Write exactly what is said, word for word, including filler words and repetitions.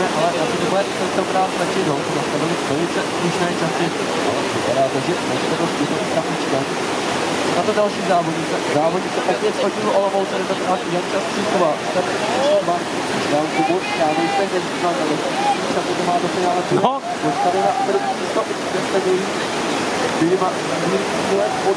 uvidíme, ale na to bude tentokrát stačit ho, to nastavili velice slušné časy, ale vypadá to, že nebude to skutečný trafička. Na to další závodnice, závodnice opět z oddílu Olomouc, tentokrát Janča Stříková, start dva, dám Kubu, já nejsem nezvýval na bezpečný, tak to má do finále přijde, dostane na první místo, kde se dějí, Dýma,